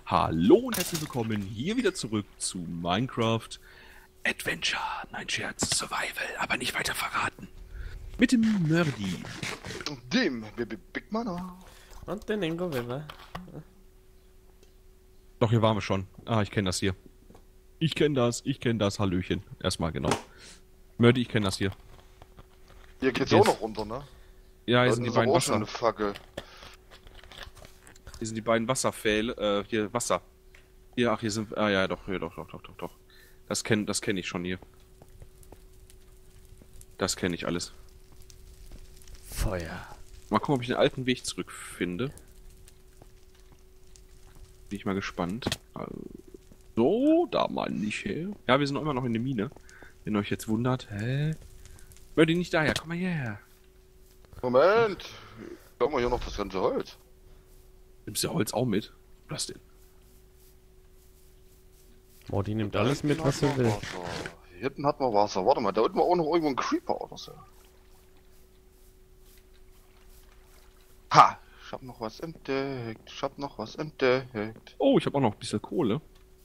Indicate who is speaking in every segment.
Speaker 1: Hallo und herzlich willkommen hier wieder zurück zu Minecraft Adventure. Nein, Scherz, Survival, aber nicht weiter verraten. Mit dem Nerdy.
Speaker 2: Dem Big Mana.
Speaker 3: Und den Ingo Weber.
Speaker 1: Doch, hier waren wir schon. Ah, ich kenne das hier. Ich kenne das, Hallöchen. Erstmal, genau. Nerdy, ich kenne das hier.
Speaker 2: Hier geht's
Speaker 1: Yes.
Speaker 2: auch noch runter, ne?
Speaker 1: Ja, hier
Speaker 2: Da
Speaker 1: sind die
Speaker 2: ist aber
Speaker 1: beiden
Speaker 2: auch schon
Speaker 1: Wasser.
Speaker 2: eine Fackel.
Speaker 1: Hier sind die beiden Wasserpfähle, hier Wasser. Hier, ach, hier sind, ah ja, doch. Das kenn ich schon hier. Das kenne ich alles.
Speaker 3: Feuer.
Speaker 1: Mal gucken, ob ich den alten Weg zurückfinde. Bin ich mal gespannt. So, da mal nicht her. Ja, wir sind immer noch in der Mine. Wenn ihr euch jetzt wundert, hä? Hör die nicht daher, komm mal hierher.
Speaker 2: Moment. Schauen wir hier noch das ganze Holz.
Speaker 1: Nimmst du Holz auch mit? Was denn?
Speaker 3: Modi nimmt alles mit, was er will.
Speaker 2: Hier hinten hat man Wasser. Warte mal, da unten war auch noch irgendwo ein Creeper oder so. Ha! Ich hab noch was entdeckt.
Speaker 1: Oh, ich habe auch noch ein bisschen Kohle.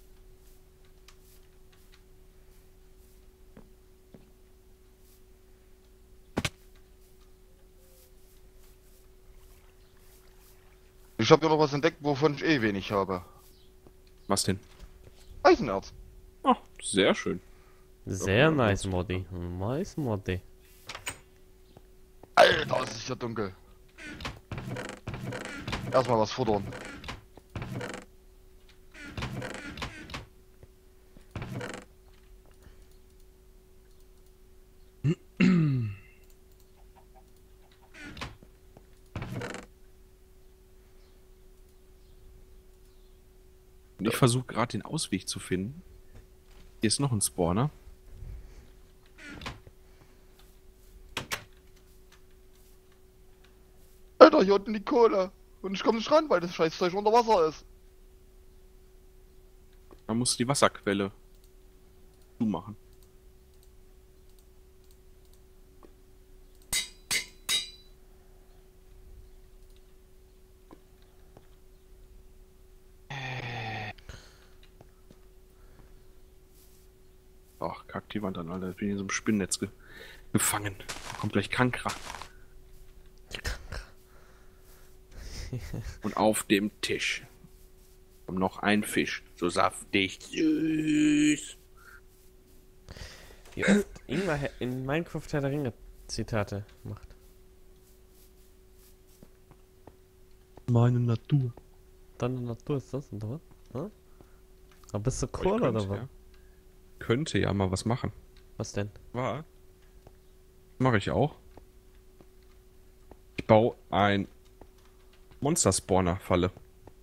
Speaker 2: Ich hab hier noch was entdeckt, wovon ich eh wenig habe.
Speaker 1: Was denn?
Speaker 2: Eisenerz.
Speaker 1: Oh, sehr schön.
Speaker 3: Sehr nice, Modi. Nice, Modi.
Speaker 2: Alter, es ist ja dunkel. Erstmal was futtern.
Speaker 1: Und ich versuche gerade den Ausweg zu finden. Hier ist noch ein Spawner.
Speaker 2: Alter, hier unten die Kohle. Und ich komme nicht ran, weil das Scheißzeug unter Wasser ist.
Speaker 1: Man muss die Wasserquelle zumachen. Ach, kack die Wand an, Alter. Ich bin in so einem Spinnennetz gefangen. Da kommt gleich Kankra. Und auf dem Tisch kommt noch ein Fisch. So saftig süß.
Speaker 3: Wie oft Ingwer in Minecraft Herr der Ringe Zitate macht.
Speaker 1: Meine Natur.
Speaker 3: Deine Natur ist das, oder was? Hm? Aber bist du
Speaker 1: Ich
Speaker 3: cool oder
Speaker 1: könnte,
Speaker 3: was?
Speaker 1: ja. Könnte ja mal was machen.
Speaker 3: Was denn?
Speaker 1: War. Mache ich auch. Ich baue ein Monster-Spawner-Falle.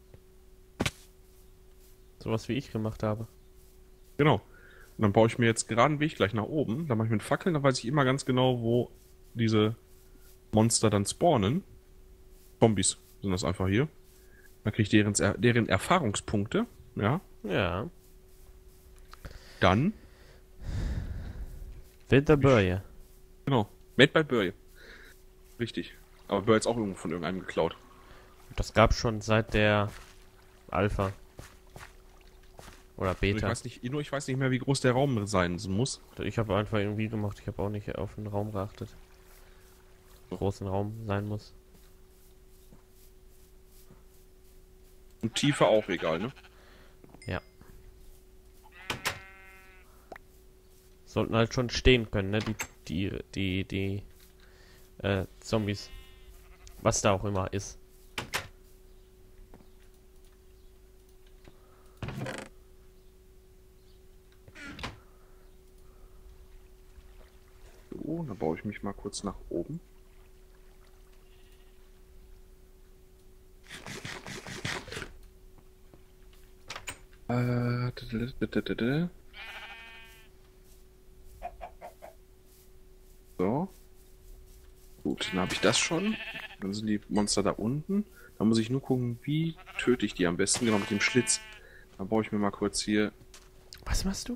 Speaker 3: Sowas wie ich gemacht habe.
Speaker 1: Genau. Und dann baue ich mir jetzt gerade einen Weg gleich nach oben. Dann mache ich mit Fackeln, dann weiß ich immer ganz genau, wo diese Monster dann spawnen. Zombies sind das einfach hier. Dann kriege ich deren Erfahrungspunkte. Ja.
Speaker 3: Ja.
Speaker 1: Dann.
Speaker 3: Wilder Börje.
Speaker 1: Genau. Made by Burry. Richtig. Aber Burry ist auch irgendwo von irgendeinem geklaut.
Speaker 3: Das gab's schon seit der Alpha. Oder
Speaker 1: Also
Speaker 3: Beta.
Speaker 1: ich weiß nicht mehr, wie groß der Raum sein muss.
Speaker 3: Ich habe einfach irgendwie gemacht, ich habe auch nicht auf den Raum geachtet. Großen Raum sein muss.
Speaker 1: Und Tiefe auch egal, ne?
Speaker 3: Ja. Sollten halt schon stehen können, ne? Die Zombies. Was da auch immer ist.
Speaker 1: So, dann baue ich mich mal kurz nach oben. So. Gut, dann habe ich das schon. Dann sind die Monster da unten. Dann muss ich nur gucken, wie töte ich die am besten. Genau, mit dem Schlitz. Dann baue ich mir mal kurz hier...
Speaker 3: Was machst du?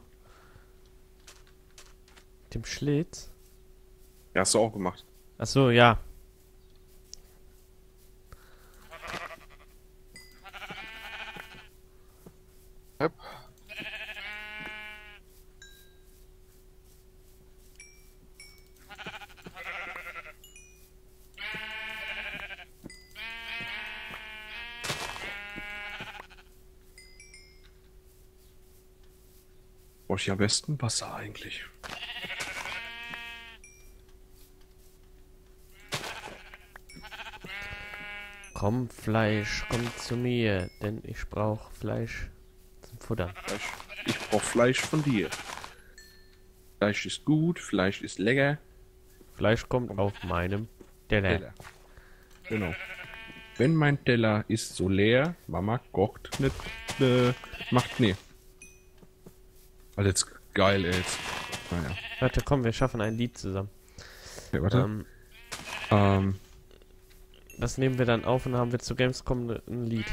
Speaker 3: Mit dem Schlitz?
Speaker 1: Ja, hast du auch gemacht.
Speaker 3: Ach so, ja.
Speaker 2: Yep.
Speaker 1: Brauche ich am besten Wasser eigentlich.
Speaker 3: Komm, Fleisch, komm zu mir, denn ich brauche Fleisch zum Futtern.
Speaker 1: Ich brauche Fleisch von dir. Fleisch ist gut, Fleisch ist lecker.
Speaker 3: Fleisch kommt auf meinem Teller.
Speaker 1: Genau. Wenn mein Teller ist so leer, Mama kocht nicht, macht, nee. Alles geil, ey. Jetzt. Naja.
Speaker 3: Warte, komm, wir schaffen ein Lied zusammen.
Speaker 1: Okay, warte.
Speaker 3: Das nehmen wir dann auf und dann haben wir zu Gamescom ein Lied.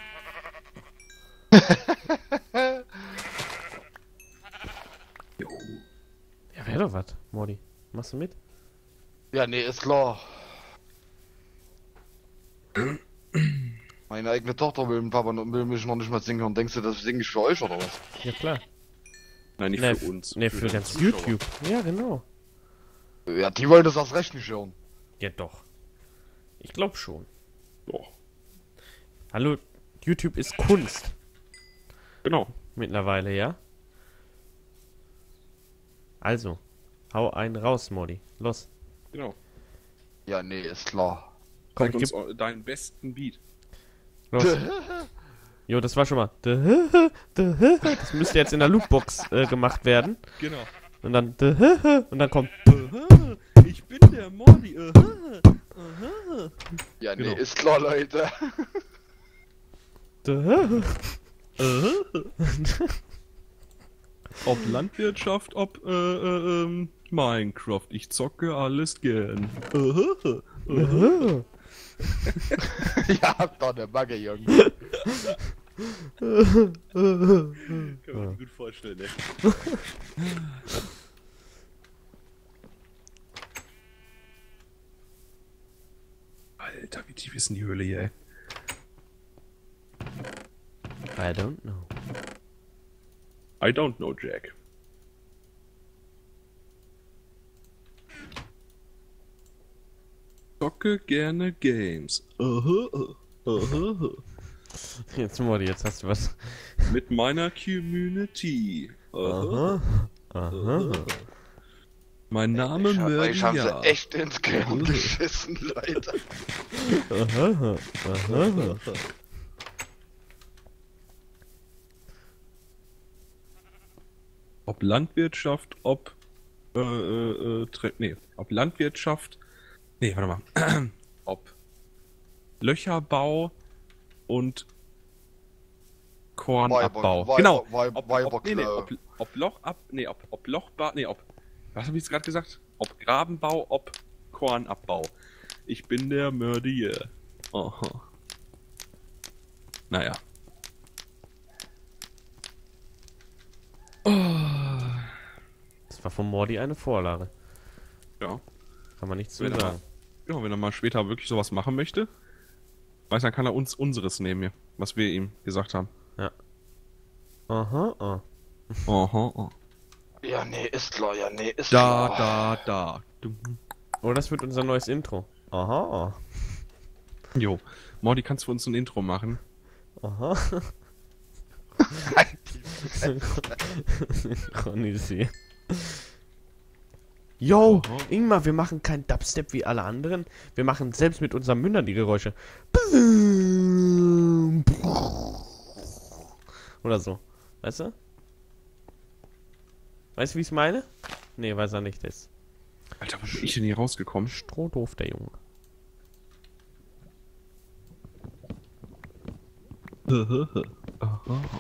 Speaker 1: Jo.
Speaker 3: Ja, wäre doch was, Mordi. Machst du mit?
Speaker 2: Ja, nee, ist klar. Meine eigene Tochter will Papa will mich noch nicht mal singen hören. Denkst du, das singe ich für euch oder was?
Speaker 3: Ja, klar.
Speaker 1: Nein, nicht
Speaker 3: Nee,
Speaker 1: für uns.
Speaker 3: Nee, für
Speaker 1: die
Speaker 3: ganz
Speaker 1: Zuschauer.
Speaker 3: YouTube. Ja, genau.
Speaker 2: Ja, die wollen das erst recht nicht hören.
Speaker 3: Ja, doch. Ich glaube schon.
Speaker 1: Doch.
Speaker 3: Hallo, YouTube ist Kunst.
Speaker 1: Genau.
Speaker 3: Mittlerweile, ja? Also, hau einen raus, Mordi. Los.
Speaker 1: Genau.
Speaker 2: Ja, nee, ist klar.
Speaker 1: Zeig
Speaker 3: Komm,
Speaker 1: uns deinen besten Beat.
Speaker 3: Los. Jo, das war schon mal. Das müsste jetzt in der Loopbox gemacht werden.
Speaker 1: Genau.
Speaker 3: Und dann. Und dann kommt.
Speaker 1: Ich bin der Mordi.
Speaker 2: Ja, nee,
Speaker 1: Genau.
Speaker 2: ist klar, Leute.
Speaker 1: Ob Landwirtschaft, ob Minecraft. Ich zocke alles gern.
Speaker 2: Ja, habt doch eine Bagge, Junge.
Speaker 1: Kann man sich gut vorstellen, ey. Alter, wie tief ist denn die Höhle hier, ey?
Speaker 3: I don't know.
Speaker 1: I don't know, Jack. Zocke gerne Games.
Speaker 3: Jetzt, Mordi, jetzt hast du was.
Speaker 1: Mit meiner Community.
Speaker 3: Aha.
Speaker 1: Mein Name
Speaker 2: Ich hab
Speaker 1: Mörder.
Speaker 2: sie echt ins Gehirn geschissen, Leute.
Speaker 1: Ob Landwirtschaft, ob ob Landwirtschaft, warte mal, ob Löcherbau und Kornabbau. Genau. Ob Lochbau, was habe ich jetzt gerade gesagt? Ob Grabenbau, ob Kornabbau. Ich bin der Mörder. Aha. Naja.
Speaker 3: Das war von Mordi eine Vorlage.
Speaker 1: Ja.
Speaker 3: Kann man nichts zu
Speaker 1: Wenn er
Speaker 3: sagen.
Speaker 1: Ja, wenn er mal später wirklich sowas machen möchte, weiß, dann kann er uns unseres nehmen hier, was wir ihm gesagt haben.
Speaker 3: Ja. Aha.
Speaker 1: Aha.
Speaker 2: Ja, nee, ist klar, ja, nee, ist
Speaker 1: Da,
Speaker 2: klar.
Speaker 1: da.
Speaker 3: Oh, das wird unser neues Intro. Aha.
Speaker 1: Jo. Mordi, kannst du für uns ein Intro machen?
Speaker 3: Aha. Synchronisieren. Yo, Ingmar, wir machen kein Dubstep wie alle anderen. Wir machen selbst mit unseren Mündern die Geräusche. Oder so. Weißt du? Weißt du, wie ich es meine? Nee, weiß er nicht. Der ist
Speaker 1: Alter, wo bin ich denn hier rausgekommen?
Speaker 3: strohdoof, der Junge.
Speaker 1: Aha.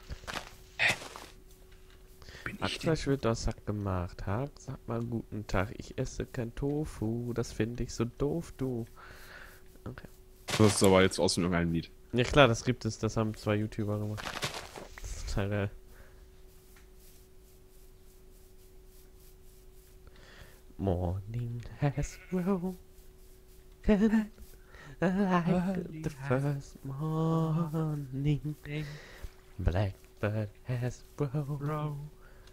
Speaker 1: Bin ich denn?
Speaker 3: Hackfleisch wird aus Hack gemacht. Hack, sag mal guten Tag. Ich esse kein Tofu. Das finde ich so doof, du. Okay.
Speaker 1: Das ist aber jetzt aus irgendeinem Lied.
Speaker 3: Ja klar, das gibt es. Das haben 2 YouTuber gemacht. Das ist total geil. Morning has broken like the first morning. Black bird has broken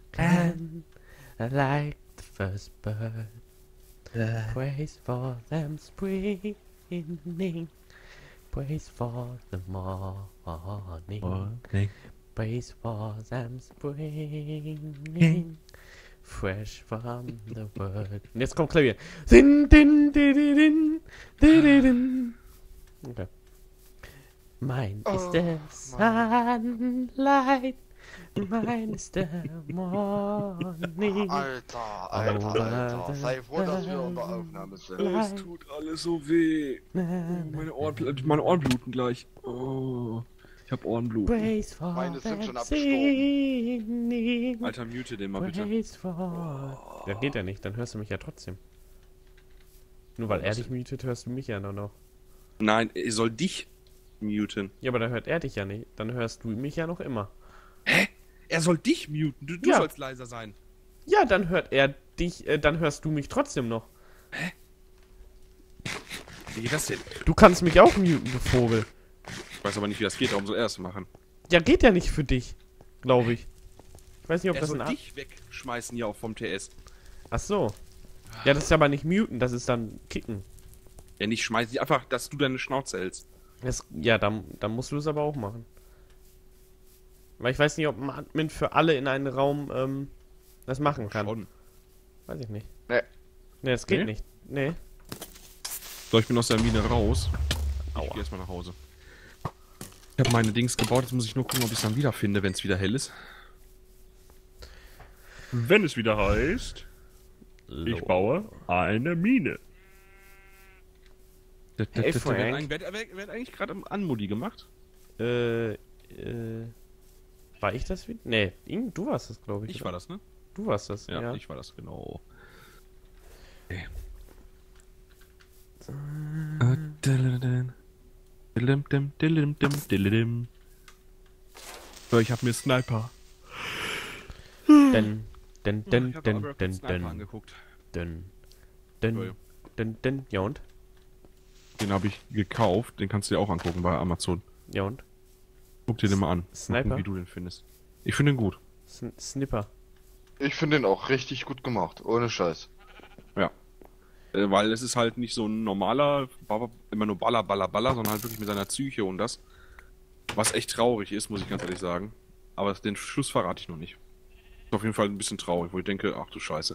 Speaker 3: like the first bird. Praise for them springing, praise for the morning, praise for them springing, fresh from the word. Und jetzt kommt Klavier. Din, din, din, din, din, din, din. Okay. Mine is the sunlight, mine is the morning.
Speaker 2: Alter. Sei froh, dass wir unter Aufnahme sind.
Speaker 1: Es tut alles so weh. Meine Ohren bluten gleich. Oh, ich hab Ohrenblut.
Speaker 3: Praise for
Speaker 2: Meine sind schon
Speaker 3: them
Speaker 2: abgestorben.
Speaker 3: singing.
Speaker 1: Alter, mute den mal bitte.
Speaker 3: Praise for... Ja, geht ja nicht, dann hörst du mich ja trotzdem. Nur weil er dich mutet, hörst du mich ja nur noch.
Speaker 1: Nein, er soll dich muten.
Speaker 3: Ja, aber dann hört er dich ja nicht. Dann hörst du mich ja noch immer.
Speaker 1: Hä? Er soll dich muten. Du
Speaker 3: Ja.
Speaker 1: sollst leiser sein.
Speaker 3: Ja, dann hört er dich, dann hörst du mich trotzdem noch.
Speaker 1: Wie geht das denn?
Speaker 3: Du kannst mich auch muten, du Vogel.
Speaker 1: Ich weiß aber nicht, wie das geht. Darum soll er es machen.
Speaker 3: Ja, geht ja nicht für dich, glaube ich. Ich weiß nicht, ob
Speaker 1: Er
Speaker 3: das
Speaker 1: soll
Speaker 3: ein...
Speaker 1: dich wegschmeißen hier auch vom TS.
Speaker 3: Ach so. Ja, das ist aber nicht muten, das ist dann kicken.
Speaker 1: Ja, nicht schmeißen. Einfach, dass du deine Schnauze hältst.
Speaker 3: Ja, dann musst du es aber auch machen. Weil ich weiß nicht, ob ein Admin für alle in einem Raum das machen kann.
Speaker 1: Schon.
Speaker 3: Weiß ich nicht.
Speaker 2: Nee.
Speaker 3: Nee, das geht
Speaker 1: Nee?
Speaker 3: nicht. Nee.
Speaker 1: So, ich bin aus der Mine raus. Ich
Speaker 3: Aua.
Speaker 1: geh erstmal nach Hause. Ich habe meine Dings gebaut. Jetzt muss ich nur gucken, ob ich es dann wiederfinde, wenn es wieder hell ist. Wenn es wieder heißt, ich baue eine Mine.
Speaker 3: Hey, Frank.
Speaker 1: Wer hat eigentlich gerade Anmodi gemacht?
Speaker 3: War ich das wieder? Nee, du warst das, glaube ich.
Speaker 1: Ich war das, ne?
Speaker 3: Du warst das,
Speaker 1: Ja,
Speaker 3: ja.
Speaker 1: ich war das, genau. So, ich hab mir Sniper.
Speaker 3: Den, den,
Speaker 1: Ich
Speaker 3: den,
Speaker 1: hab
Speaker 3: den,
Speaker 1: aber
Speaker 3: den,
Speaker 1: Sniper
Speaker 3: den,
Speaker 1: angeguckt.
Speaker 3: den,
Speaker 1: Ja,
Speaker 3: den,
Speaker 1: ja.
Speaker 3: den, ja und?
Speaker 1: Den habe ich gekauft. Den kannst du dir auch angucken bei Amazon.
Speaker 3: Ja und?
Speaker 1: Guck dir den mal an. Mal
Speaker 3: Sniper?
Speaker 1: gucken, wie du den findest. Ich finde den gut.
Speaker 3: Snipper.
Speaker 2: Ich finde den auch richtig gut gemacht. Ohne Scheiß.
Speaker 1: Ja. Weil es ist halt nicht so ein normaler, immer nur Baller, Baller, Baller, sondern halt wirklich mit seiner Psyche und das. Was echt traurig ist, muss ich ganz ehrlich sagen. Aber den Schluss verrate ich noch nicht. Ist auf jeden Fall ein bisschen traurig, wo ich denke, ach du Scheiße.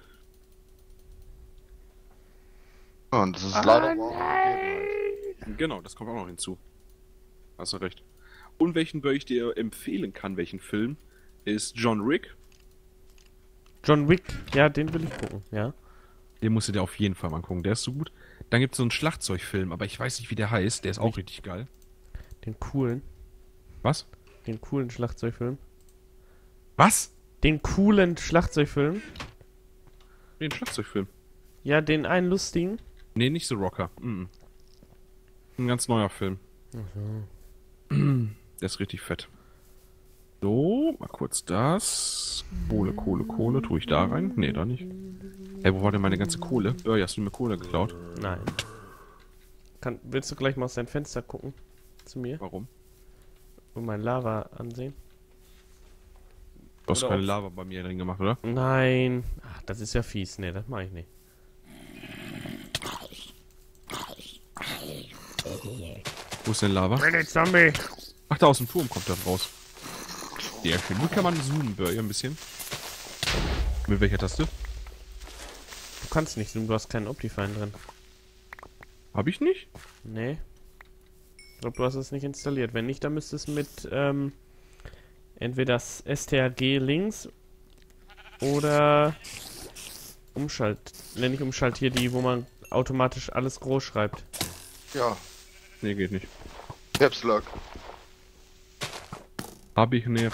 Speaker 2: Ja, und das ist leider auch gegeben.
Speaker 1: Genau, das kommt auch noch hinzu. Hast du recht. Und welchen ich dir empfehlen kann, welchen Film, ist John Wick.
Speaker 3: John Wick, ja, den will ich gucken, ja.
Speaker 1: Den musst du dir auf jeden Fall mal gucken, der ist so gut. Dann gibt es so einen Schlagzeugfilm, aber ich weiß nicht, wie der heißt, der ist auch richtig geil.
Speaker 3: Den coolen Schlagzeugfilm.
Speaker 1: Was?
Speaker 3: Den coolen Schlagzeugfilm?
Speaker 1: Den Schlagzeugfilm.
Speaker 3: Ja, den einen lustigen.
Speaker 1: Nee, nicht The Rocker. Mhm. Ein ganz neuer Film. Der ist richtig fett. So, mal kurz das. Kohle. Tue ich da rein? Nee, da nicht. Hey, wo war denn meine ganze Kohle? Ja, hast du mir Kohle geklaut?
Speaker 3: Nein. Willst du gleich mal aus deinem Fenster gucken? Zu mir?
Speaker 1: Warum?
Speaker 3: Und mein Lava ansehen?
Speaker 1: Du hast
Speaker 3: Oder
Speaker 1: keine
Speaker 3: ob's-
Speaker 1: Lava bei mir drin gemacht, oder?
Speaker 3: Nein. Ach, das ist ja fies. Nee, das mache ich nicht.
Speaker 1: Wo ist denn Lava?
Speaker 3: Zombie!
Speaker 1: Ach, da aus dem Turm kommt das raus. Sehr schön. Wie kann man zoomen, Burger, ein bisschen? Mit welcher Taste?
Speaker 3: Du kannst nicht zoomen, du hast keinen Optifine drin.
Speaker 1: Hab ich nicht?
Speaker 3: Nee. Ich glaube, du hast es nicht installiert. Wenn nicht, dann müsstest du mit entweder das STRG links oder nicht Umschalt, hier die, wo man automatisch alles groß schreibt.
Speaker 2: Ja,
Speaker 1: Nee, geht nicht.
Speaker 2: Caps Lock.
Speaker 1: Hab ich nicht.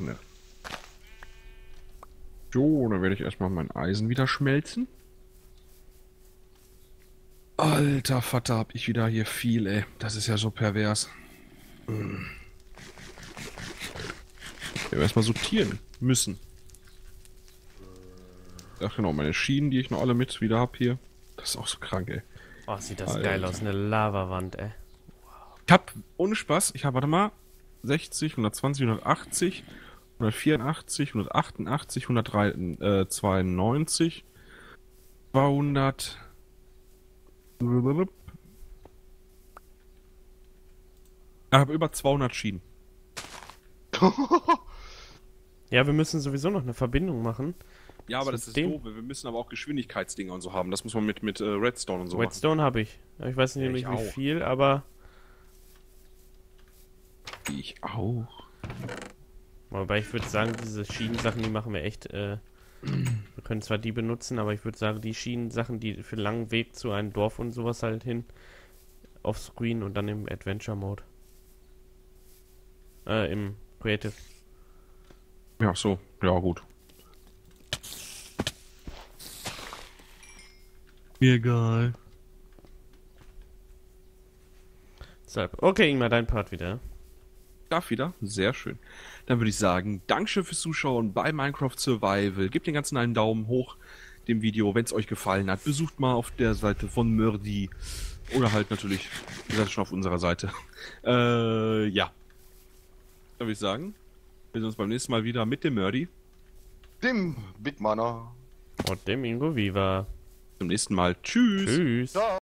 Speaker 1: So, dann werde ich erstmal mein Eisen wieder schmelzen. Alter Vater, hab ich wieder hier viel, ey. Das ist ja so pervers. Ich werde erstmal sortieren müssen. Ach genau, meine Schienen, die ich noch alle mit wieder hab hier. Das ist auch so krank, ey.
Speaker 3: Oh, sieht das
Speaker 1: Alter.
Speaker 3: geil aus, eine Lavawand, ey.
Speaker 1: Ich hab, ohne Spaß, warte mal, 160, 120, 180, 184, 188, 192, 200. Ich habe über 200 Schienen.
Speaker 3: Ja, wir müssen sowieso noch eine Verbindung machen.
Speaker 1: Ja, aber das ist doof. Wir müssen aber auch Geschwindigkeitsdinger und so haben. Das muss man mit Redstone und so
Speaker 3: Redstone habe ich. Ich weiß nicht,
Speaker 1: Ja, ich
Speaker 3: wie
Speaker 1: auch.
Speaker 3: viel, aber...
Speaker 1: machen. Ich auch.
Speaker 3: Wobei ich würde sagen, diese Schienensachen, die machen wir echt... wir können zwar die benutzen, aber ich würde sagen, die Schienensachen, die für einen langen Weg zu einem Dorf und sowas halt hin, offscreen und dann im Adventure-Mode. Im Creative.
Speaker 1: Ja, so. Ja, gut. Mir egal.
Speaker 3: Deshalb. Okay, Ingmar, dein Part wieder.
Speaker 1: Darf wieder? Sehr schön. Dann würde ich sagen, Dankeschön fürs Zuschauen bei Minecraft Survival. Gebt den ganzen einen Daumen hoch dem Video, wenn es euch gefallen hat. Besucht mal auf der Seite von Mördi. Oder halt natürlich, ihr seid schon auf unserer Seite. Ja. Dann würde ich sagen, wir sehen uns beim nächsten Mal wieder mit dem Mördi.
Speaker 2: Dem Big Mana.
Speaker 3: Und dem Ingo Viva.
Speaker 1: Zum nächsten Mal. Tschüss.
Speaker 3: Tschüss.
Speaker 2: Ciao.